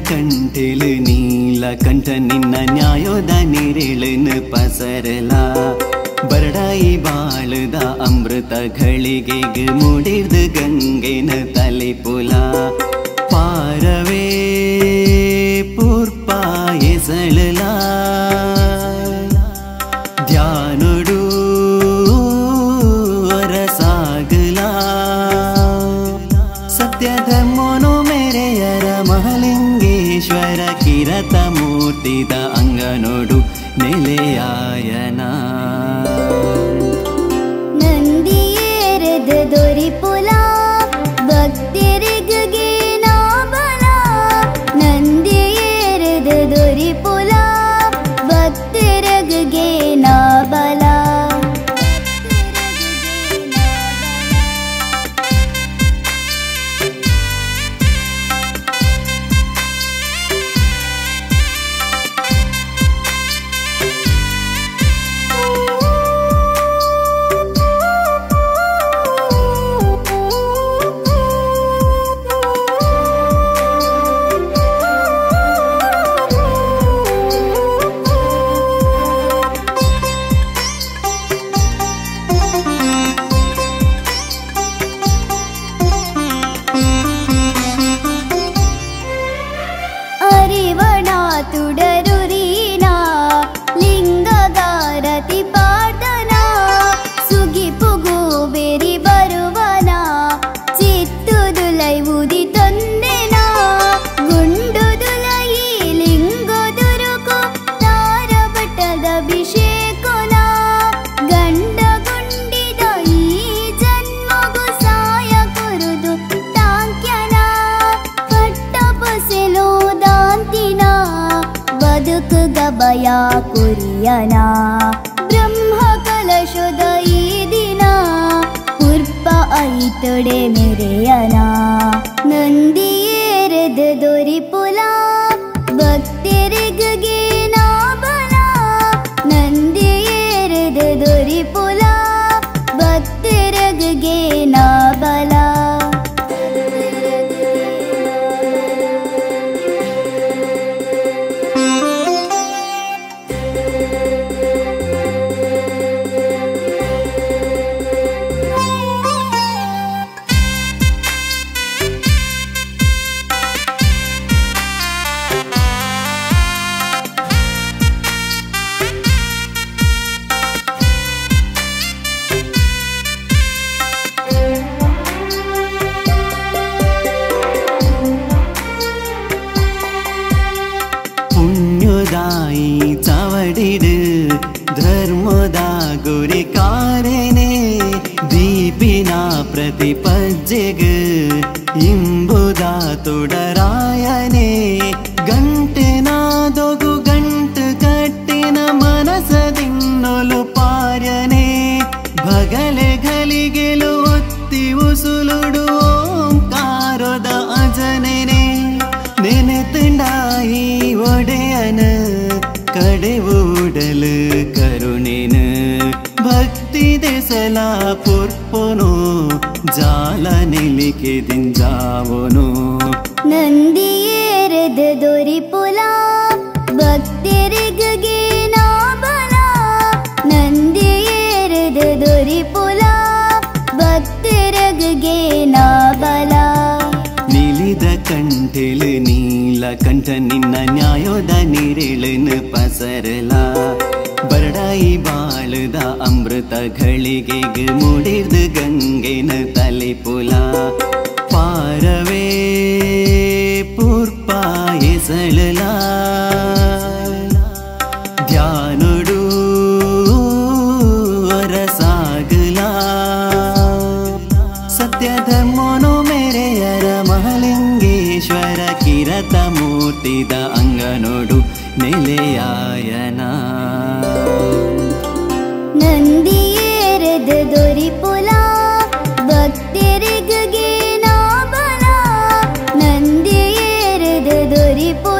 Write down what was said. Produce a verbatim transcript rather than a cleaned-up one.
ಕಂಠಿಲ್ ನೀಲಕಂಠ ನಿನ್ನ ನ್ಯಾಯೋದ ನಿರಿಳನ ಪಸರಲ ಬರಡಾಯಿ ಬಾಳದ ಅಮೃತ ಘಳಿಗೆಗೆ ಮೂಡಿರ್ದ ಗಂಗೆನ ತಲೆ ಪುಲ ಪಾರವೇ ಪೂರ್ಪ ಎಸಳಲ ಧ್ಯಾನೊಡು ಅರಸಾಗಲ ಸತ್ಯಧರ್ಮೋನು ಮೇರೆಯರ ಮಹಲಿಂಗೇಶ್ವರ ಕಿರತ ಮೂರ್ತಿದ ಅಂಗನೋಡು ನೆಲೆಯಾಯನ ನಂದಿಯೇರದ ದೊರಿಪುಲ ಭಕ್ತರಿಗೇ ನಾ ಬಲ ನಂದಿಯೇರದ ದೊರಿಪುಲ ಭಕ್ತರಿಗೇ ನಾ ಬಲ ತುಡರುರೀನಾ ಲಿಂಗಗಾರತಿ ಪಾಡ್ದನಾ ಸುಗಿ ಪುಗು ಬೆರಿ ಬರುವನಾ ಚಿತ್ತುದುಲೈ ಉದಿ ತೊಂದೆನಾ ಗುಂಡುದುಲೈ ಲಿಂಗದುರುಕು ತಾರ ಬಟ್ಟದ ಅಭಿಷೇಕನಾ ಗಂಡ ಗುಂಡಿದ ಈ ಜನ್ಮಗು ಸಾಯ ಕುರುದು ತಾಂಕ್ಯನಾ ಕಟ್ಟ ಬಸೆಲೋ ದಾಂತಿನಾ ಬದುಕ ಗಬಯ ಕುರಿಯನ ಬ್ರಹ್ಮ ಕಲಶದ ಈ ದಿನ ಪುರ್ಪ ಐತೊಡೆ ಮೆರೆಯನ ನಂದಿಯೇರದ ದೊರಿಪುಲ ಭಕ್ತರಿಗೇ ನಾ ಬಲ ನಂದಿಯೇರದ ದೊರಿಪುಲ ಭಕ್ತರಿಗೇ ನಾ ಬಲ पुण्यदायी चावडिड धर्मदा गुरी कारेने दीपिना प्रतिपज्जेग इंबुदा तुडरायने गंटेना दोगु गंट कट्टिन मनसदिन्नोलु पार्यने भगले घलिಗೆಲು ಒತ್ತಿ ಉಸುಲುಡು ಓಂಕಾರದ ಅಜನೆನೆ ನೆನೆತುಂಡಾಯಿ ಒಡೆಯನ ಕಡೆವೂಡಲು ಕರುಣೆನ ಭಕ್ತಿ ದೆಸಲ ಪುರ್ಪೊನು ಜಾಲ ನಿಲಿಕೆ ದಿಂಜಾವನು ನಂದಿಯೇರದ ದೊರಿಪುಲ ಭಕ್ತರಿಗೇ ನಾ ಬಲ ನಂದಿಯೇರದ ದೊರಿಪುಲ ಭಕ್ತರಿಗೇ ನಾ ಬಲ ನಿಲಿದ ಕಂಠಿಲ್ ನೀಲಕಂಠ ನಿನ್ನ ನ್ಯಾಯೋದ ನಿರಿಳನ ಪಸರಲ ಬರಡಾಯಿ ಬಾಳದ ಅಮೃತ ಘಳಿಗೆಗೆ ಮೂಡಿರ್ದ ಗಂಗೆನ ತಲೆ ಪುಲ ಪಾರವೇ ಪೂರ್ಪ ಎಸಳಲ ಧ್ಯಾನೊಡು ಅರಸಾಗಲ ಸತ್ಯಧರ್ಮೋನು ಮೇರೆಯರ ಮಹಲಿಂಗೇಶ್ವರ ಕಿರತ ಮೂರ್ತಿದ ಅಂಗನೋಡು ನೆಲೆಯಾಯನ ನಂದಿಯೇರದ ದೊರಿಪುಲ ಭಕ್ತರಿಗೇ ನಾ ಬಲ ನಂದಿಯೇರದ ದೊರಿಪುಲ